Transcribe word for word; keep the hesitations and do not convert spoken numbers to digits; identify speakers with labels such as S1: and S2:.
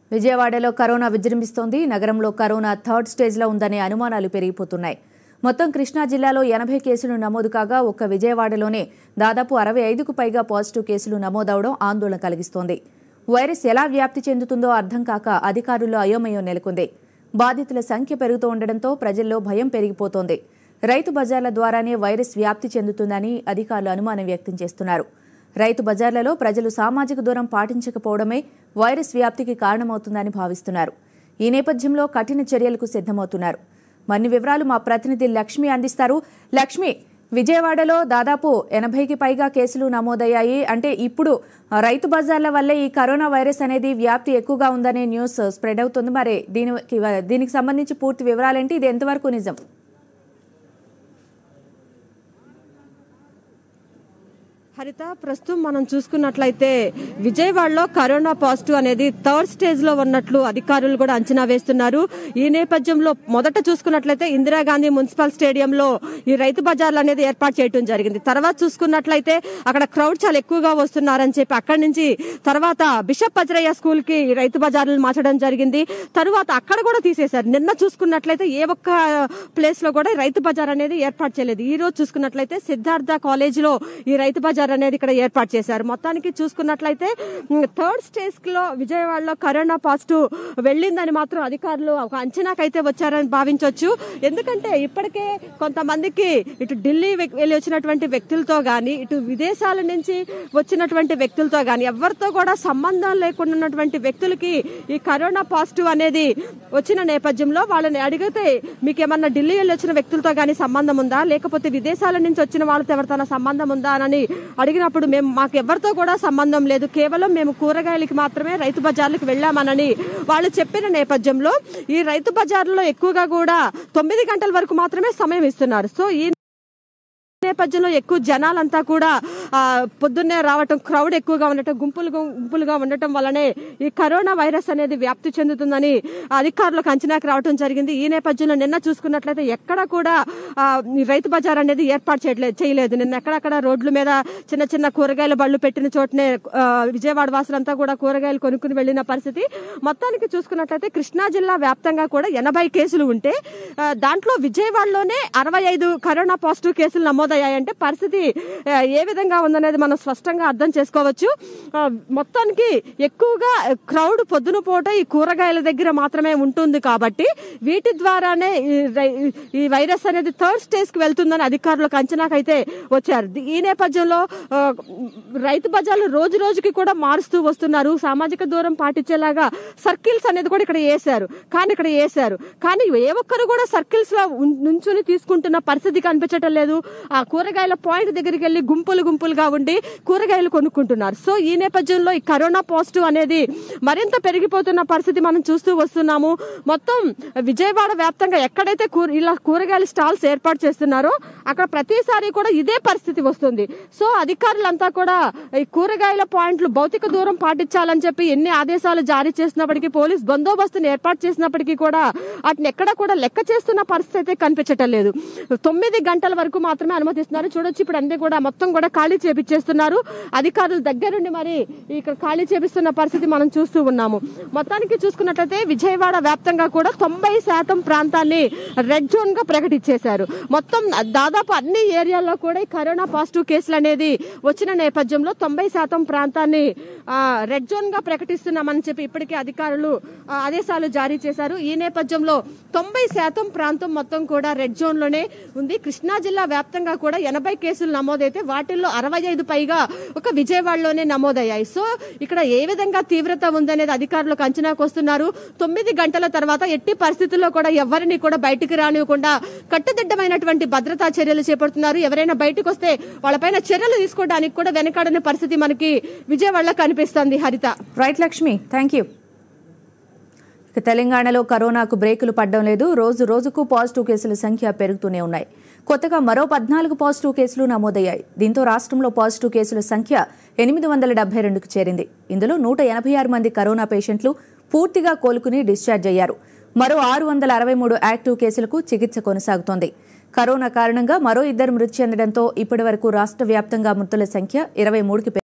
S1: విజయవాడలో కరోనా విజృంభిస్తోంది. నగరంలో corona third స్టేజ్లో ఉందనే అనుమానాలు పెరిగిపోతున్నాయి. మొత్తం కృష్ణా జిల్లాలో ఎనభై కేసులు నమోదు కాగా ఒక్క విజయవాడలోనే దాదాపు అరవై ఐదుకు పైగా పాజిటివ్ కేసులు నమోదవడం ఆందోళన కలిగిస్తోంది. వైరస్ ఎలా వ్యాప్తి చెందుతుందో అర్థం కాక అధికారుల్లో అయోమయం నెలకొంది. బాధితుల సంఖ్య పెరుగుతూ ఉండడంతో ప్రజల్లో భయం పెరిగిపోతోంది. రైతు బజార్ల ద్వారానే వైరస్ వ్యాప్తి చెందుతుందని అధికారులు అనుమానం వ్యక్తం చేస్తున్నారు. రైతు బజార్లలో ప్రజలు సామాజిక దూరం పాటించకపోవడమే వైరస్ వ్యాప్తికి కారణమవుతుందని భావిస్తున్నారు. ఈ నేపథ్యంలో కఠిన చర్యలకు సిద్ధమవుతున్నారు. మరిన్ని వివరాలు మా ప్రతినిధి లక్ష్మి అందిస్తారు. లక్ష్మి, విజయవాడలో దాదాపు ఎనభైకి పైగా కేసులు నమోదయ్యాయి. అంటే ఇప్పుడు రైతు బజార్ల వల్లే ఈ కరోనా వైరస్ అనేది వ్యాప్తి ఎక్కువగా ఉందనే న్యూస్ స్ప్రెడ్ అవుతుంది. మరి దీనికి దీనికి సంబంధించి పూర్తి వివరాలేంటి? ఇది ఎంతవరకు నిజం?
S2: హరిత, ప్రస్తుతం మనం చూసుకున్నట్లయితే విజయవాడలో కరోనా పాజిటివ్ అనేది థర్డ్ స్టేజ్ లో ఉన్నట్లు అధికారులు కూడా అంచనా వేస్తున్నారు. ఈ నేపథ్యంలో మొదట చూసుకున్నట్లయితే ఇందిరాగాంధీ మున్సిపల్ స్టేడియంలో ఈ రైతు బజార్లు అనేది ఏర్పాటు చేయడం జరిగింది. తర్వాత చూసుకున్నట్లయితే అక్కడ క్రౌడ్ చాలా ఎక్కువగా వస్తున్నారని చెప్పి అక్కడి నుంచి తర్వాత బిషప్ వజ్రయ్య స్కూల్ కి రైతు బజార్లు మార్చడం జరిగింది. తర్వాత అక్కడ కూడా తీసేశారు. నిన్న చూసుకున్నట్లయితే ఏ ఒక్క ప్లేస్ లో కూడా రైతు బజార్ అనేది ఏర్పాటు చేయలేదు. ఈ రోజు చూసుకున్నట్లయితే సిద్ధార్థ కాలేజ్ లో ఈ రైతు బజార్ అనేది ఇక్కడ ఏర్పాటు చేశారు. మొత్తానికి చూసుకున్నట్లయితే థర్డ్ స్టేజ్ లో విజయవాడలో కరోనా పాజిటివ్ వెళ్ళిందని మాత్రం అధికారులు ఒక అంచనాకైతే వచ్చారని భావించవచ్చు. ఎందుకంటే ఇప్పటికే కొంతమందికి ఇటు ఢిల్లీ వెళ్ళి వచ్చినటువంటి వ్యక్తులతో గాని ఇటు విదేశాల నుంచి వచ్చినటువంటి వ్యక్తులతో గాని ఎవరితో కూడా సంబంధం లేకుండా ఉన్నటువంటి వ్యక్తులకి ఈ కరోనా పాజిటివ్ అనేది వచ్చిన నేపథ్యంలో వాళ్ళని అడిగితే మీకు ఏమన్నా ఢిల్లీ వెళ్ళి వచ్చిన వ్యక్తులతో గానీ సంబంధం ఉందా, లేకపోతే విదేశాల నుంచి వచ్చిన వాళ్ళతో ఎవరితో సంబంధం ఉందా అని అడిగినప్పుడు మేము మాకు ఎవరితో కూడా సంబంధం లేదు, కేవలం మేము కూరగాయలకి మాత్రమే రైతు బజార్లకు వెళ్ళామనని వాళ్ళు చెప్పిన నేపథ్యంలో ఈ రైతు బజార్లో ఎక్కువగా కూడా తొమ్మిది గంటల వరకు మాత్రమే సమయం ఇస్తున్నారు. సో ఈ నేపథ్యంలో ఎక్కువ జనాలంతా కూడా పొద్దున్నే రావటం, క్రౌడ్ ఎక్కువగా ఉండటం, గుంపులు గుంపులుగా ఉండటం వల్లనే ఈ కరోనా వైరస్ అనేది వ్యాప్తి చెందుతుందని అధికారులకు అంచనాకు రావడం జరిగింది. ఈ నేపథ్యంలో నిన్న చూసుకున్నట్లయితే ఎక్కడ కూడా రైతు బజార్ అనేది ఏర్పాటు చేయలేదు చేయలేదు నిన్న ఎక్కడక్కడ రోడ్ల మీద చిన్న చిన్న కూరగాయల బళ్ళు పెట్టిన చోటనే విజయవాడ వాసులంతా కూడా కూరగాయలు కొనుక్కుని వెళ్లిన పరిస్థితి. మొత్తానికి చూసుకున్నట్లయితే కృష్ణా జిల్లా వ్యాప్తంగా కూడా ఎనభై కేసులు ఉంటే దాంట్లో విజయవాడలోనే అరవై ఐదు కరోనా పాజిటివ్ కేసులు నమోదు అంటే పరిస్థితి ఏ విధంగా ఉందనేది మనం స్పష్టంగా అర్థం చేసుకోవచ్చు. మొత్తానికి ఎక్కువగా క్రౌడ్ పొద్దున పూట ఈ కూరగాయల దగ్గర మాత్రమే ఉంటుంది కాబట్టి వీటి ద్వారానే ఈ వైరస్ అనేది థర్డ్ స్టేజ్ కి వెళ్తుందని అధికారులకు అంచనాకైతే వచ్చారు. ఈ నేపథ్యంలో రైతు బజార్లు రోజు రోజుకి కూడా మారుస్తూ వస్తున్నారు. సామాజిక దూరం పాటించేలాగా సర్కిల్స్ అనేది కూడా ఇక్కడ వేశారు కానీ ఇక్కడ వేశారు కానీ ఏ ఒక్కరు కూడా సర్కిల్స్ లో నుంచుని తీసుకుంటున్న పరిస్థితి కనిపించటం లేదు. ఆ కూరగాయల పాయింట్ దగ్గరికి వెళ్లి గుంపులు గుంపులుగా ఉండి కూరగాయలు కొనుక్కుంటున్నారు. సో ఈ నేపథ్యంలో ఈ కరోనా పాజిటివ్ అనేది మరింత పెరిగిపోతున్న పరిస్థితి మనం చూస్తూ వస్తున్నాము. మొత్తం విజయవాడ వ్యాప్తంగా ఎక్కడైతే ఇలా కూరగాయల స్టాల్స్ ఏర్పాటు చేస్తున్నారో అక్కడ ప్రతిసారి కూడా ఇదే పరిస్థితి వస్తుంది. సో అధికారులంతా కూడా ఈ కూరగాయల పాయింట్లు భౌతిక దూరం పాటించాలని చెప్పి ఎన్ని ఆదేశాలు జారీ చేసినప్పటికీ, పోలీస్ బందోబస్తును ఏర్పాటు చేసినప్పటికీ కూడా వాటిని ఎక్కడ కూడా లెక్క చేస్తున్న పరిస్థితి అయితే కనిపించటం లేదు. తొమ్మిది గంటల వరకు మాత్రమే అనుమతిస్తున్నారు. చూడొచ్చు, ఇప్పుడు అన్ని కూడా మొత్తం కూడా ఖాళీ చేపించేస్తున్నారు. అధికారుల దగ్గరుండి మరి ఇక్కడ ఖాళీ చేపిస్తున్న పరిస్థితి మనం చూస్తూ ఉన్నాము. మొత్తానికి చూసుకున్నట్లయితే విజయవాడ వ్యాప్తంగా కూడా తొంభై శాతం ప్రాంతాన్ని రెడ్ జోన్ గా ప్రకటించేశారు. మొత్తం దాదాపు అన్ని ఏరియాల్లో కూడా ఈ కరోనా పాజిటివ్ కేసులు అనేది వచ్చిన నేపథ్యంలో తొంభై శాతం ప్రాంతాన్ని రెడ్ జోన్ గా ప్రకటిస్తున్నామని చెప్పి ఇప్పటికే అధికారులు ఆదేశాలు జారీ చేశారు. ఈ నేపథ్యంలో తొంభై శాతం ప్రాంతం మొత్తం కూడా రెడ్ జోన్ లోనే ఉంది. కృష్ణా జిల్లా వ్యాప్తంగా కూడా ఎనభై కేసులు నమోదైతే వాటిల్లో అరవై ఐదు పైగా ఒక విజయవాడలోనే నమోదయ్యాయి. సో ఇక్కడ ఏ విధంగా తీవ్రత ఉందనేది అధికారులకు అంచనాకు వస్తున్నారు. తొమ్మిది గంటల తర్వాత ఎట్టి పరిస్థితుల్లో కూడా ఎవరిని కూడా బయటకు రానివ్వకుండా కట్టుదిట్టమైనటువంటి భద్రతా చర్యలు చేపడుతున్నారు. ఎవరైనా బయటకు వస్తే వాళ్ళపైన చర్యలు తీసుకోవడానికి కూడా వెనకాడని పరిస్థితి మనకి విజయవాడలో కనిపిస్తుంది. Haritha.
S1: Right Lakshmi, thank you. తెలంగాణలో కరోనాకు బ్రేకులు పడడం లేదు. రోజు రోజుకు పాజిటివ్ కేసుల సంఖ్య పెరుగుతూనే ఉన్నాయి. కొత్తగా మరో పద్నాలుగు పాజిటివ్ కేసులు నమోదయ్యాయి. దీంతో రాష్ట్రంలో పాజిటివ్ కేసుల సంఖ్య ఎనిమిది వందల డెబ్బై రెండుకు చేరింది. ఇందులో నూట ఎనభై ఆరు మంది కరోనా పేషెంట్లు పూర్తిగా కోలుకుని డిశ్చార్జ్ అయ్యారు. మరో ఆరు వందల అరవై మూడు యాక్టివ్ కేసులకు చికిత్స కొనసాగుతోంది. కరోనా కారణంగా మరో ఇద్దరు మృతి చెందడంతో ఇప్పటి వరకు రాష్ట్ర వ్యాప్తంగా మృతుల సంఖ్య ఇరవై మూడుకి